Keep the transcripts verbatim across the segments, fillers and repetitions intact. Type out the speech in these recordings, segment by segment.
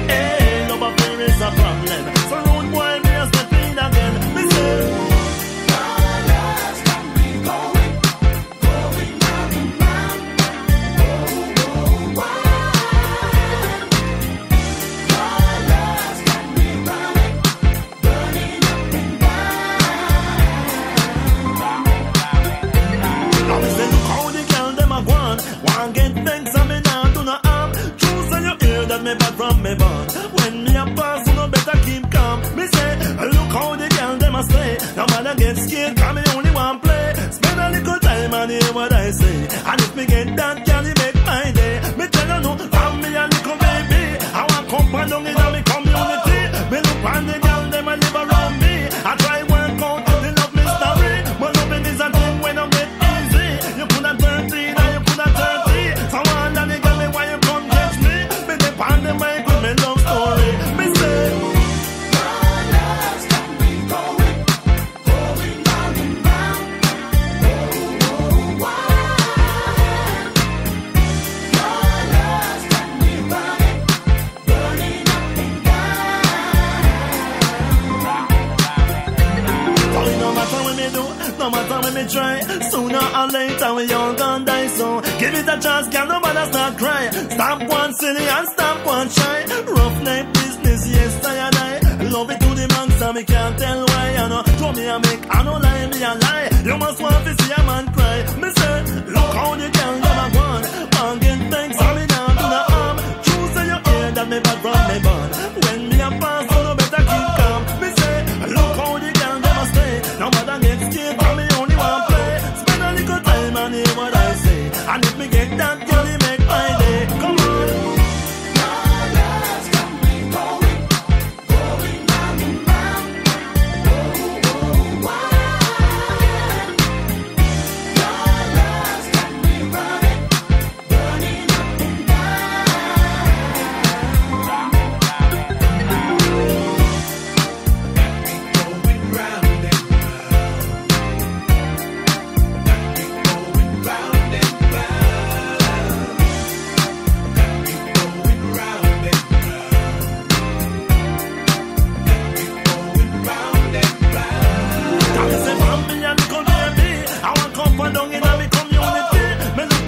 Hey, love affair is a problem. So rude boy, me a step in again. Me say, your love's got me going, going round and round. Oh, oh, wow. Your love's got me running, burning up and down. Now me say, look how the girl them a go on. Want get thanks and me now do no harm. Choose on your ear that me bad from me born. When me a pass, you no better keep calm. Me say, look how the girl them a slay. No matter get scared, cause me only want play. Spend a little time and hear what I say. And if me get that, can you make my day? Me tell you no, I'm me a little baby. I want come and down in my community. Me look on the girl them a live around me. I try work out the love me story. But loving is a thing when I get easy. You put a thirteen and you put a thirty. So I wonder the girl me why you come catch me. Me dip on the mic with me love story. Me say, your love's got me going, going round and round. Oh, oh, wow. Your love's got me running, burning up and down. Oh, no matter what me do, no matter what me try, sooner or later we all gonna die. So give it a chance, girl, nobody start cry. Stop one silly and stop one shy. Rough night business, yes I and I. Love it to the max and me can't tell why. I know, show me a make, I know lie, me a lie. You must want to see a man cry. Me say, look how the girl them a gone. Man get thanks and me down to the arm. Choose in your ear that me bad from me born. When me a pass, so no better keep calm. Me say, look how the girl them a stay. No matter get scared, cause me only want play. Spend a little time and hear what I say. And if me get that, girl, you make my day. Come on. Your love's got me going, going round and round. Oh, oh, wow. Your love's got me running, burning up and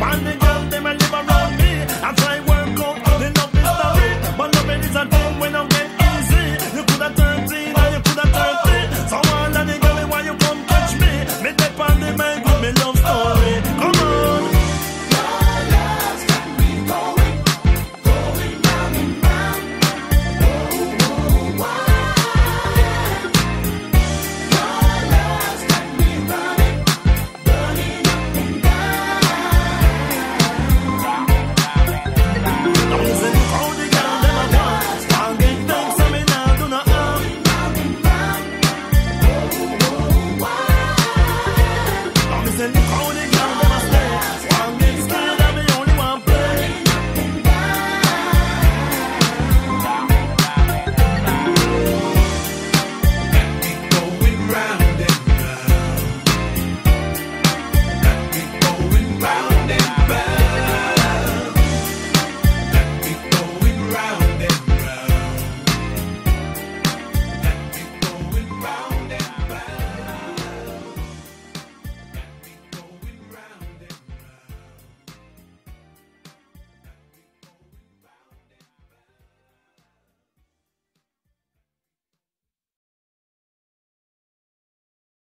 when I'm